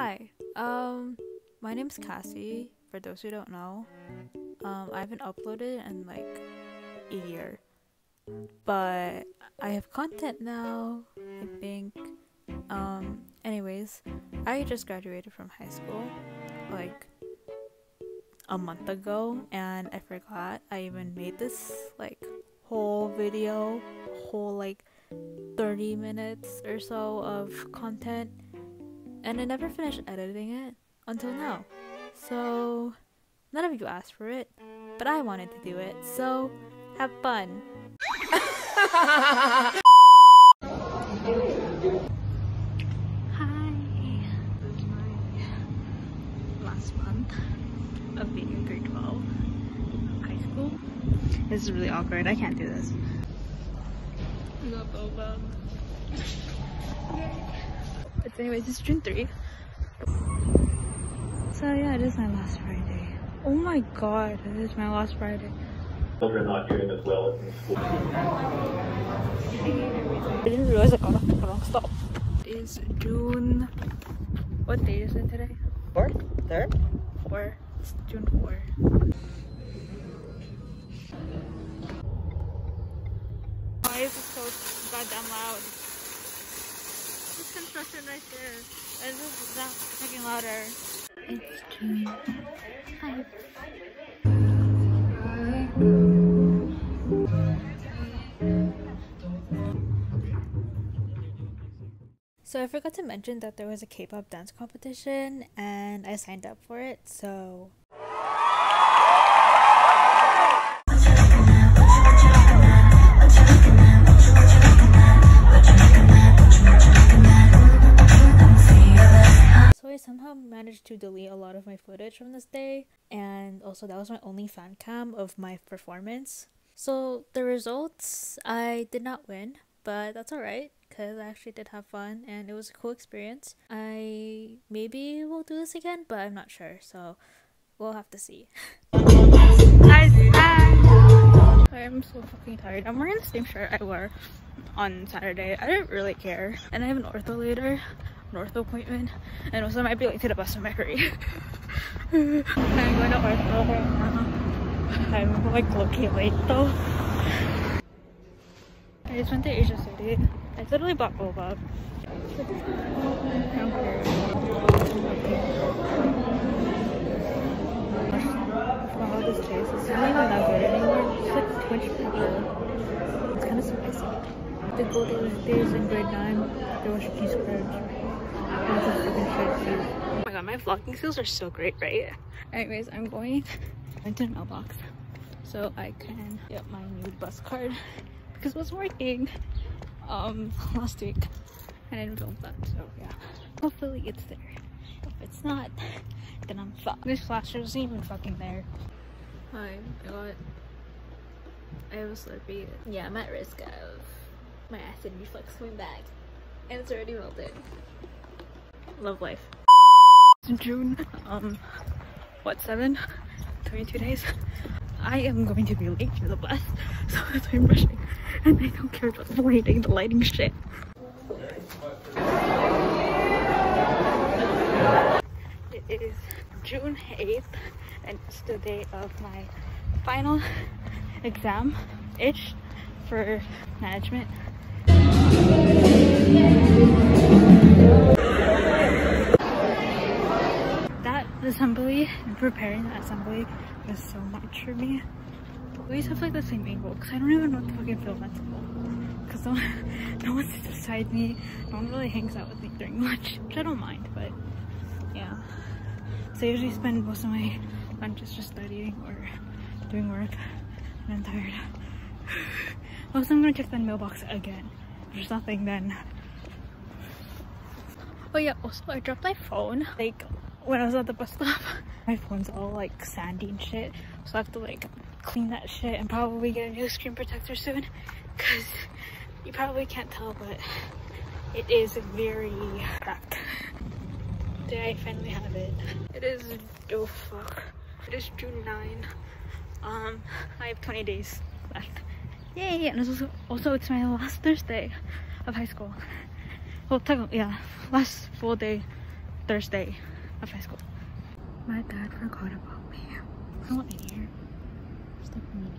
Hi, my name's Cassie, for those who don't know. I haven't uploaded in like a year, but I have content now, I think. Anyways, I just graduated from high school, like a month ago, and I forgot I even made this like whole video, whole like 30 minutes or so of content, and I never finished editing it until now. So none of you asked for it, but I wanted to do it, so have fun. Hi, this is my last month of being in grade 12 high school. This is really awkward. I can't do this. But anyways, it's June 3. So yeah, it is my last Friday. Oh my god, it is my last Friday. Children not doing as well in school. I didn't realize I got off the wrong stop. It is June... What day is it today? 4th? 3rd? 4. It's June 4. Why is it so goddamn loud? There's construction right there. And this is not fucking louder. It's June. Hi. So I forgot to mention that there was a K-pop dance competition and I signed up for it, so... So I somehow managed to delete a lot of my footage from this day, and also that was my only fan cam of my performance. So the results, I did not win, but that's alright, because I actually did have fun and it was a cool experience. I maybe will do this again, but I'm not sure, so we'll have to see. Guys, I'm so fucking tired. I'm wearing the same shirt I wore on Saturday. I didn't really care. And I have an ortho later, an ortho appointment, and also I might be late to the bus in my hurry. I'm going to ortho right now. I'm like low-key late though. I just went to Asia City. I literally bought boba. Wow, this taste is really not that good anymore. It's like too much pepper. It's kind of spicy. The golden days in grade 9, there was cheese crunch. Oh my god, my vlogging skills are so great, right? Anyways, I'm going into the mailbox so I can get my new bus card because it wasn't working last week and I didn't film that, so yeah. Hopefully it's there. If it's not, then I'm fucked. This flasher isn't even fucking there. Hi, I have a Slurpee. Yeah, I'm at risk of my acid reflux coming back and it's already melted. Love life. It's June, what, 7? 22 days. I am going to be late for the bus, so that's why I'm rushing. And I don't care about the lighting shit. It is June 8th, and it's the day of my final exam-ish for management. That assembly and preparing that assembly was so much for me. We always have like the same angle because I don't even know what to fucking film at school. Because no one sits beside me, no one really hangs out with me during lunch, which I don't mind, but yeah. So I usually spend most of my lunches just studying or doing work, and I'm tired. Also, I'm gonna check the mailbox again. If there's nothing, then... Oh yeah, also I dropped my phone like when I was at the bus stop. My phone's all like sandy and shit, so I have to like clean that shit and probably get a new screen protector soon, because you probably can't tell, but it is very cracked. Today I finally have it. It is, oh fuck, it is June 9. I have 20 days left. Yay! And it's also it's my last Thursday of high school. Well, technically, yeah, last full day Thursday of high school. My dad forgot about me. Someone in here. Just like me.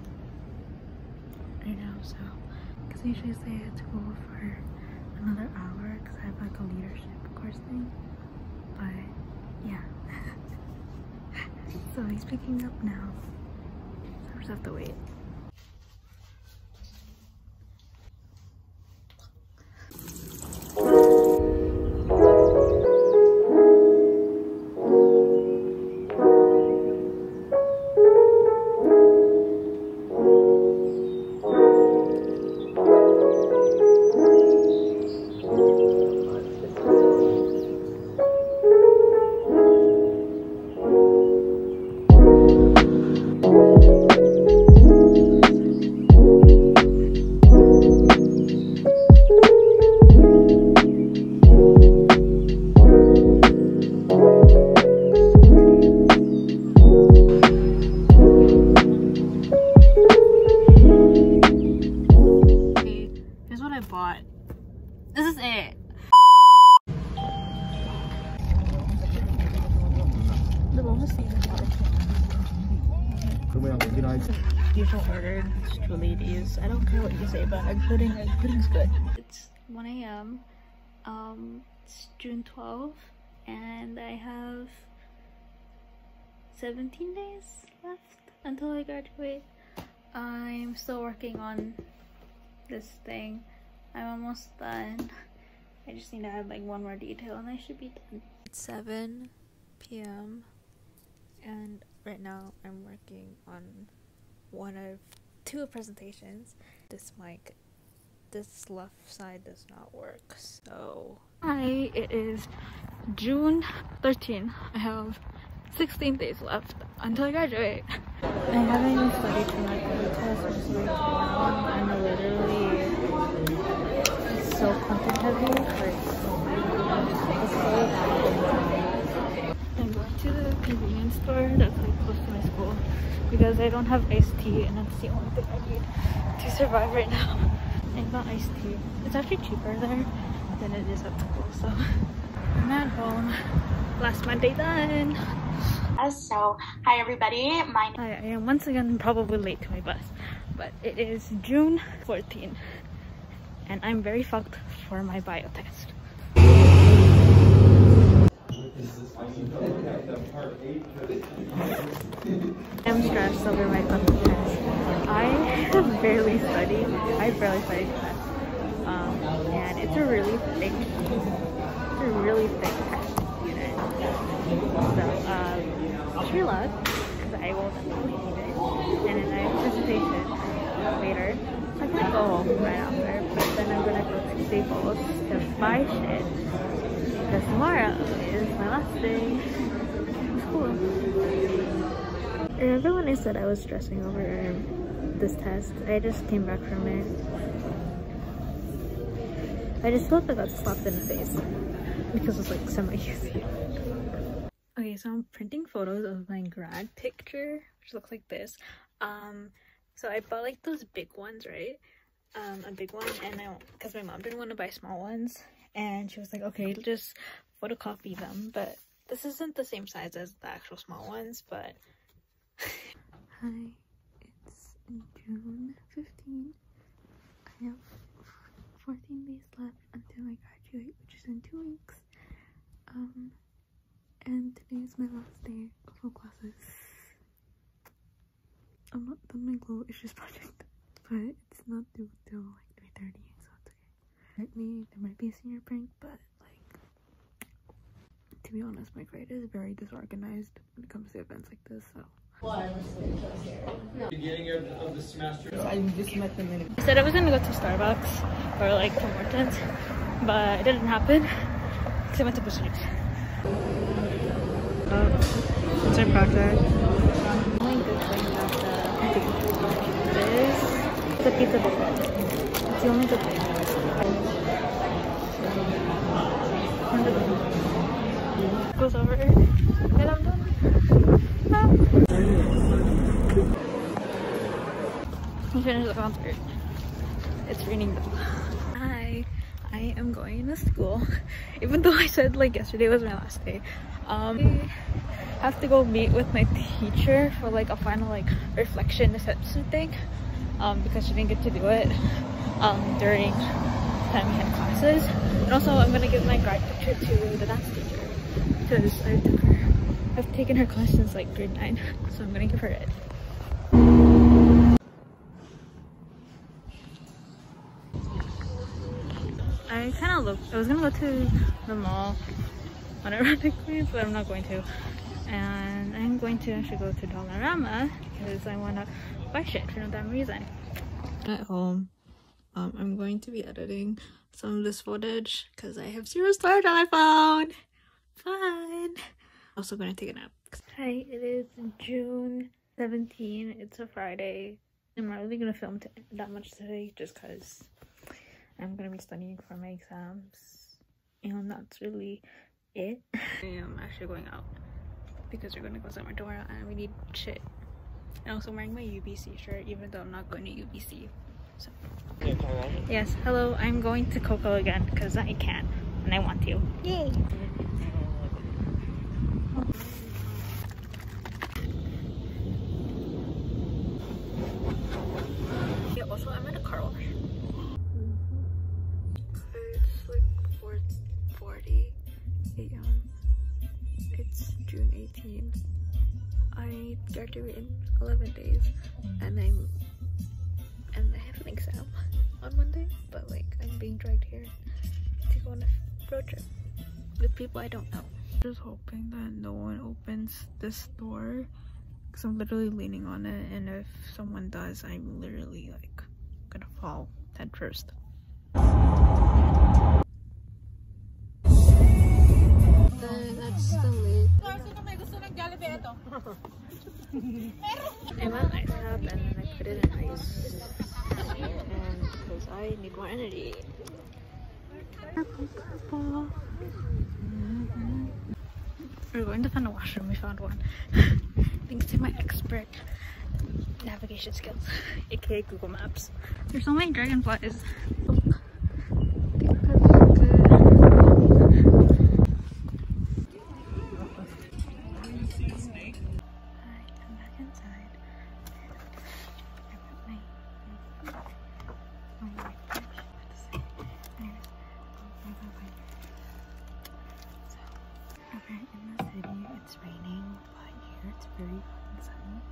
I know, so because I usually stay at school for another hour because I have like a leadership course thing. But yeah. So he's picking up now. So I just have to wait. This is it. Usual order, it's two ladies. I don't care what you say, but egg pudding's good. It's 1 a.m. It's June 12th, and I have 17 days left until I graduate. I'm still working on this thing. I'm almost done. I just need to add like one more detail and I should be done. It's 7 p.m. and right now I'm working on one of 2 presentations. This mic, this left side does not work, so... Hi, it is June 13. I have 16 days left until I graduate. I haven't even studied for my COVID test, which is way too long. I'm literally so content heavy, like it's so bad. I'm going to the convenience store that's like close to my school because I don't have iced tea and that's the only thing I need to survive right now. I got iced tea. It's actually cheaper there than it is at school, so I'm at home. Last Monday done. So, hi everybody. I am once again probably late to my bus, but it is June 14 and I'm very fucked for my bio test. I'm stressed over my fucking test. I have barely studied. I barely studied for that. And it's a really thick test unit. So, wish me luck, because I will definitely need it. And then I have a presentation later. So I'm gonna go home right after, but then I'm gonna go to Staples to buy shit. Because tomorrow is my last day of school. Remember when I said I was stressing over this test? I just came back from it. I just felt like I got slapped in the face because it's like semi-easy. Okay, so I'm printing photos of my grad picture, which looks like this. So I bought like those big ones, right? A big one, and because my mom didn't want to buy small ones, and she was like, okay, just photocopy them, but this isn't the same size as the actual small ones, but... Hi, it's June 15. I have 14 days left until I graduate, which is in 2 weeks. And today is my last day of all classes. I'm not done my glow issues project, but it's not due till like 3:30, so it's okay. There might be a senior prank, but like, to be honest, my grade is very disorganized when it comes to events like this, so. Beginning of the semester. I just met them in. I said I was gonna go to Starbucks or like Tim Hortons, but it didn't happen because I went to Bush League. It's our project. The only good thing about this is the pizza buffet. It's the only good thing. Goes over and I'm done. We finished the concert. It's raining though. Hi. I am going to school. Even though I said like yesterday was my last day. I have to go meet with my teacher for like a final like reflection assessment thing. Because she didn't get to do it during the time we had classes. And also I'm gonna give my grad picture to the dance teacher because I've taken her class since like grade 9, so I'm gonna give her it. I was gonna go to the mall unironically, but I'm not going to. And I'm going to actually go to Dollarama because I wanna buy shit for no damn reason. At home, I'm going to be editing some of this footage because I have 0 storage on my phone. Fun! Also gonna take a nap. Hi, it is June 17. It's a Friday. I'm not really gonna film that much today just because I'm gonna be studying for my exams, and that's really it. I am actually going out because we're gonna go somewhere tomorrow and we need shit. And also I'm wearing my UBC shirt even though I'm not going to UBC. So yes, hello, I'm going to Coco again because I can and I want to. Yay! Yeah, also I'm at a car wash. It's like 4:40 a.m. It's June 18th. I graduate in 11 days and I have an exam on Monday, but like I'm being dragged here to go on a road trip with people I don't know. Just hoping that no one opens this door because I'm literally leaning on it, and if someone does, I'm literally like gonna fall head first. That's the lid. I went ice cap and then I put it in ice, and because I need more energy. Purple. We're going to find a washroom. We found one thanks to my expert navigation skills, aka Google Maps. There's so many dragonflies. It's raining, but here it's very sunny.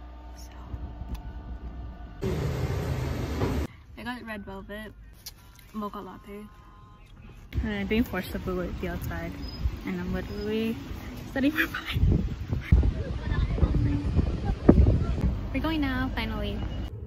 So I got red velvet mocha latte, and I'm being forced to be outside, and I'm literally studying for 5. We're going now, finally.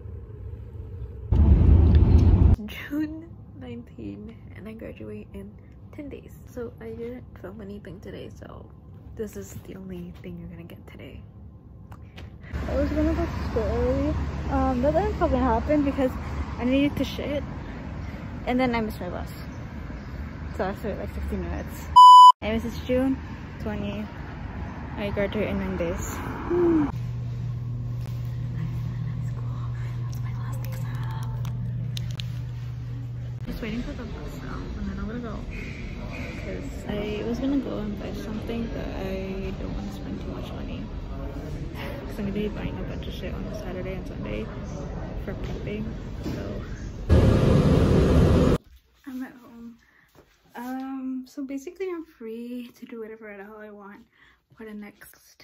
June 19, and I graduate in 10 days. So I didn't film anything today, so this is the only thing you're gonna get today. I was gonna go to school early. That didn't probably happen because I needed to shit, and then I missed my bus. So I have to wait like 15 minutes. Anyways, it's June 20. I graduate in 9 days. That's my last exam. Just waiting for the bus now, and then I'm gonna go. Because I was gonna go and buy something, but I don't want to spend too much money. Because I'm gonna be buying a bunch of shit on Saturday and Sunday for prepping. So I'm at home. So basically I'm free to do whatever the hell I want for the next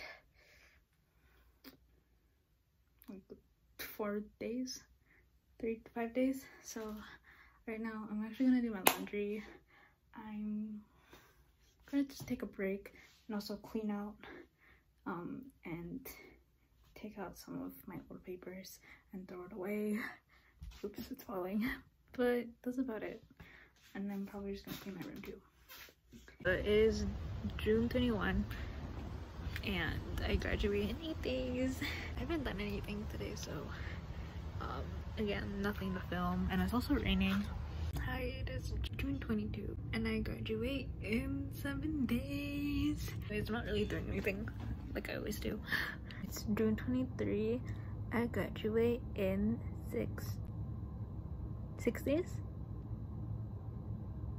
like 4 days, 3 to 5 days. So right now I'm actually gonna do my laundry. I'm gonna just take a break and also clean out and take out some of my old papers and throw it away. Oops, it's falling. But that's about it. And I'm probably just gonna clean my room too. It is June 21 and I graduate in 8 days. I haven't done anything today, so again, nothing to film, and it's also raining. Hi, it is June 22 and I graduate in 7 days. I'm not really doing anything like I always do. It's June 23. I graduate in 6 days.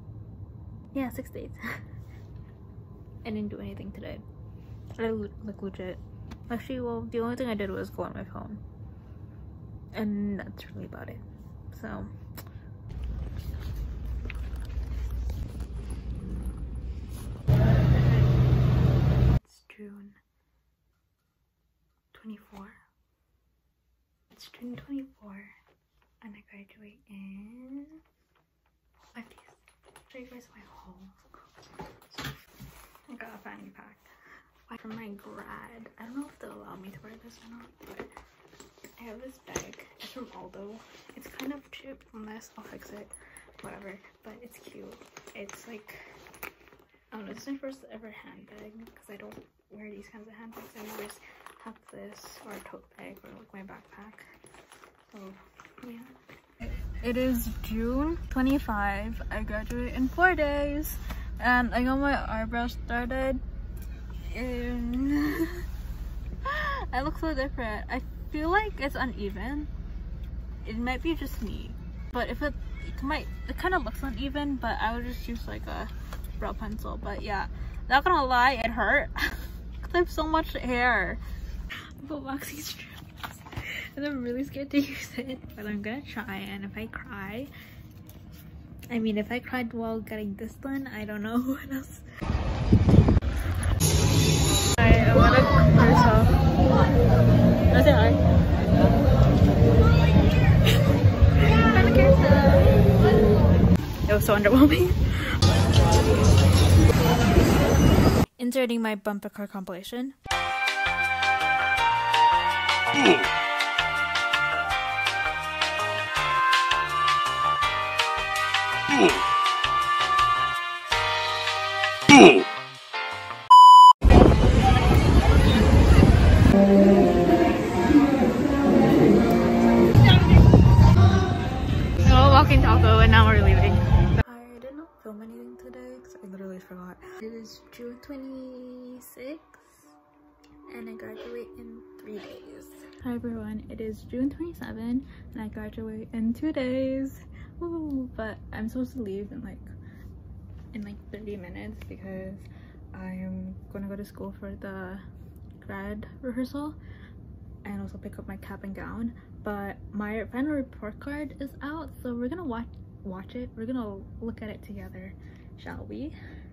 Yeah, 6 days. I didn't do anything today. Like legit. Actually, well, the only thing I did was go on my phone. And that's really about it. So it's June 24. It's June 24 and I graduate in 5 days. Show you guys my haul. I got a fanny pack from my grad. I don't know if they'll allow me to wear this or not, but I have this bag. It's from Aldo. It's kind of chipped from this. I'll fix it. Whatever. But it's cute. It's like, I don't know, this is my first ever handbag because I don't wear these kinds of handbags. I always have this or a tote bag or like my backpack. So yeah. It is June 25. I graduate in 4 days. And I got my eyebrows started. And I look so different. I feel like it's uneven. It might be just me, but if it kind of looks uneven, but I would just use like a brow pencil. But yeah, not gonna lie, it hurt because I have so much hair. I put waxing strips and I'm really scared to use it, but I'm gonna try. And if I cry, I mean, if I cried while getting this done, I don't know what else. I want to cook herself. That's it. It was so underwhelming. Inserting my bumper car compilation. Walking taco and now we're leaving. I did not film anything today because I literally forgot. It is June 26th and I graduate in 3 days. Hi everyone, it is June 27th and I graduate in 2 days. Woo! But I'm supposed to leave in like 30 minutes because I'm gonna go to school for the grad rehearsal and also pick up my cap and gown. But my final report card is out, so we're gonna watch it. We're gonna look at it together, shall we?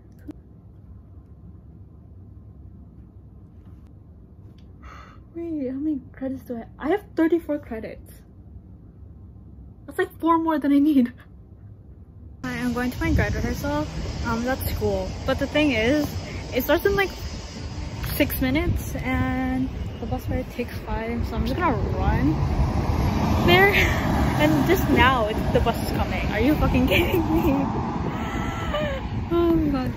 Wait, how many credits do I have 34 credits. That's like 4 more than I need. I'm going to my grad rehearsal. That's school. But the thing is, it starts in like 6 minutes and the bus ride takes 5, so I'm just gonna run there. And just now the bus is coming. Are you fucking kidding me? Oh my god.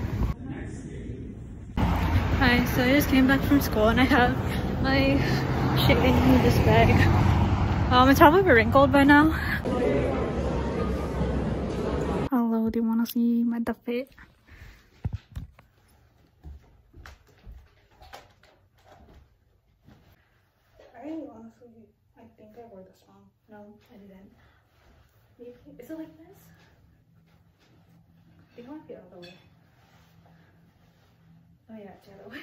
Hi, so I just came back from school and I have my shit in this bag. It's probably wrinkled by now. Hello, do you wanna see my fit? Honestly, I think I wore this wrong. No, I didn't. Maybe. Is it like this? I think it might be the other way. Oh yeah, it's the other way.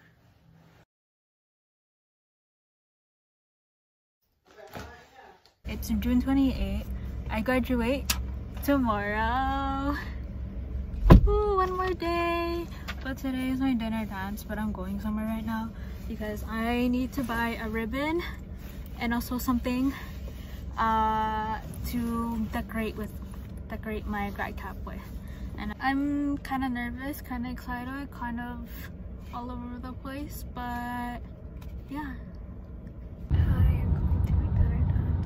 It's June 28th. I graduate tomorrow. Ooh, 1 more day. But today is my dinner dance, but I'm going somewhere right now because I need to buy a ribbon and also something to decorate my grad cap with. And I'm kind of nervous, kind of excited, kind of all over the place, but yeah. Hi, I'm going to my dinner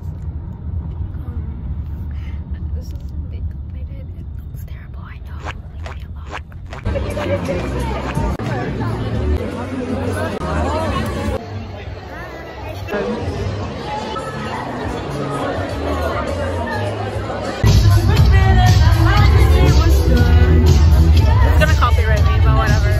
dance. This is the makeup I did. It looks terrible, I know. Leave me alone. It's gonna copyright me, but whatever.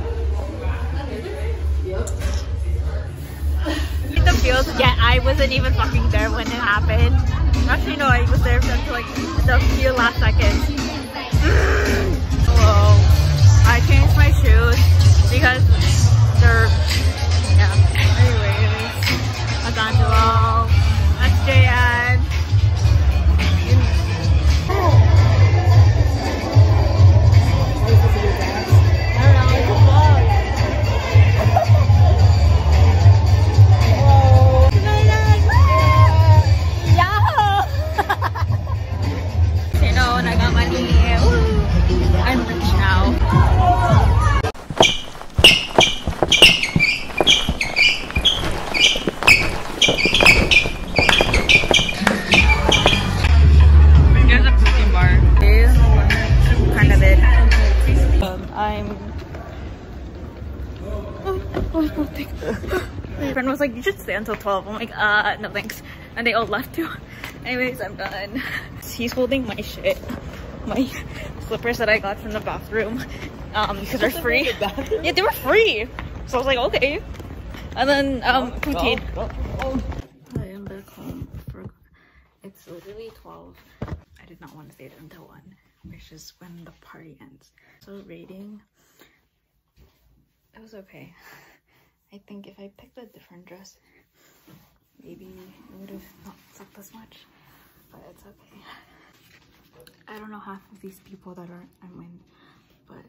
The feels, yeah, I wasn't even fucking there when it happened. Actually, no, I was there for like the few last seconds. Oh I changed my shoes because they're, yeah. Anyways, that's Angelo. That's Jayan. I'm rich now. There's a protein bar. Kind of it. My friend was like, you should stay until 12. I'm like, no thanks. And they all left too. Anyways, I'm done. He's holding my shit. My slippers that I got from the bathroom because they're free. Yeah, they were free. So I was like, okay. And then poutine. I am back home. It's literally 12. I did not want to stay there until 1, which is when the party ends. So rating, it was okay. I think if I picked a different dress, maybe it would have not sucked as much, but it's okay. I don't know half of these people that I'm in, but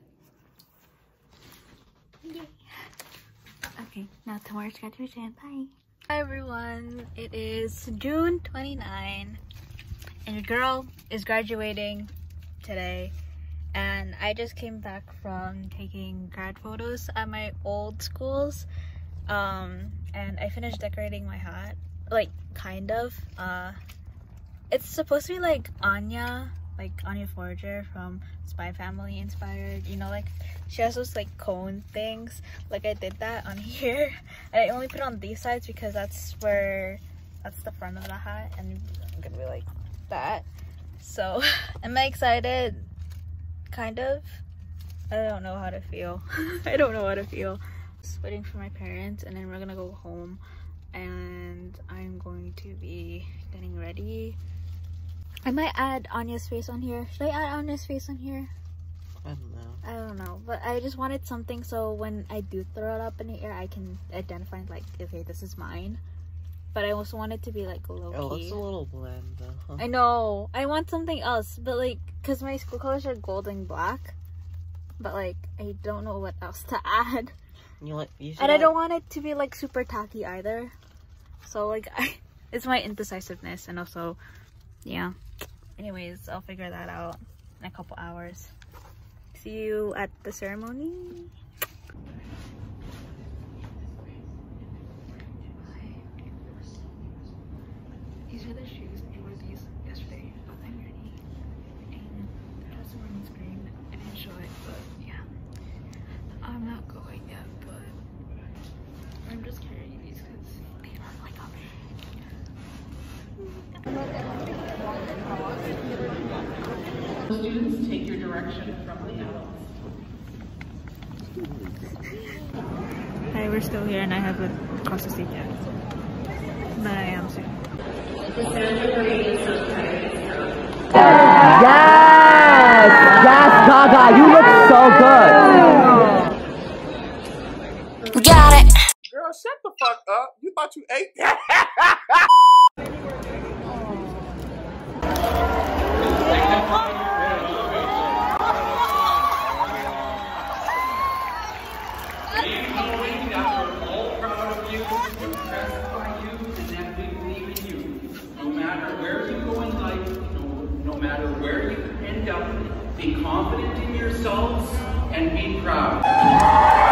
yay. Okay, now tomorrow's graduation. Bye. Hi everyone, it is June 29 and your girl is graduating today, and I just came back from taking grad photos at my old schools, and I finished decorating my hat, like kind of. It's supposed to be like Anya Forger from Spy Family inspired, you know, like she has those like cone things. Like I did that on here, and I only put it on these sides because that's the front of the hat, and I'm gonna be like that. So am I excited? Kind of. I don't know how to feel. I don't know how to feel. Just waiting for my parents, and then we're gonna go home, and I'm going to be getting ready. I might add Anya's face on here. Should I add Anya's face on here? I don't know. But I just wanted something so when I do throw it up in the air, I can identify like, okay, this is mine. But I also want it to be like low key. Oh, it's a little bland though. I know. I want something else. But like, because my school colors are gold and black. But like, I don't know what else to add. And I don't want it to be like super tacky either. So like, it's my indecisiveness, and also, yeah. Anyways, I'll figure that out in a couple hours. See you at the ceremony. These are the shoes. I wore these yesterday, but I'm ready. And the dress morning's green. I didn't show it, but yeah. I'm not going yet, but I'm just carrying these because they look like Students, take your direction from the house. Hi, we're still here and I haven't crossed the street yet. But I am soon. Yes! Yes, Gaga, you look so good! We got it! Girl, shut the fuck up. You thought you ate that? Knowing that we're all proud of you, impressed by you, and that we believe in you. No matter where you go in life, no matter where you end up, be confident in yourselves and be proud.